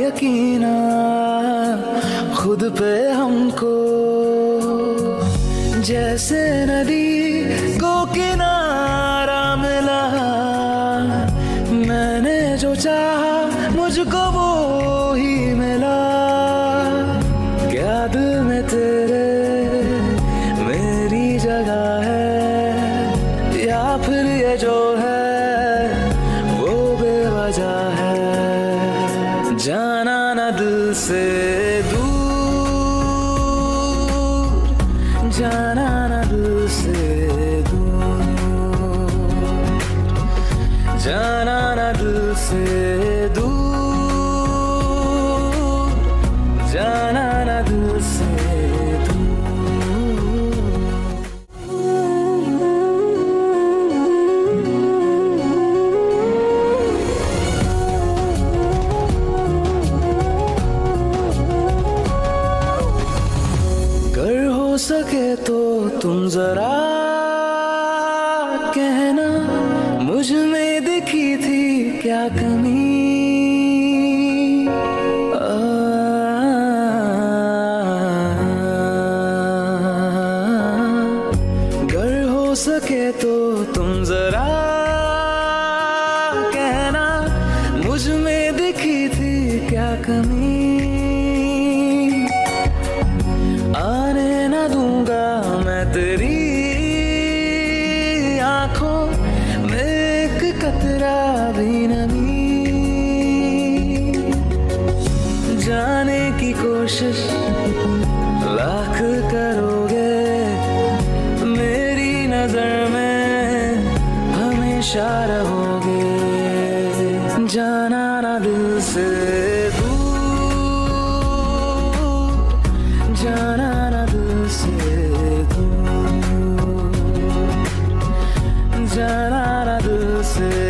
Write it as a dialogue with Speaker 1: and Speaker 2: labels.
Speaker 1: यकीना खुद पे हमको, जैसे नदी को किनारा मिला। मैंने जो चाहा मुझको वो ही मिला। क्या दिल में तेरे मेरी जगह है, या फिर ये जो है वो बेवजह है। जाना ना दिल से दूर, जाना ना दिल से दूर, जाना ना दिल से दूर, जाना ना दिल से सके तो तुम जरा कहना, मुझ में दिखी थी क्या कमी। अगर हो सके तो तुम जरा कहना, मुझ में दिखी थी क्या कमी। आने ना दूंगा मैं तेरी आंखों में एक कतरा भी नमी। जाने की कोशिश लाख करोगे, मेरी नजर में हमेशा रहोगे। जाना ना दिल से दूर, जाना ना दिल से दूर, जाना ना दिल से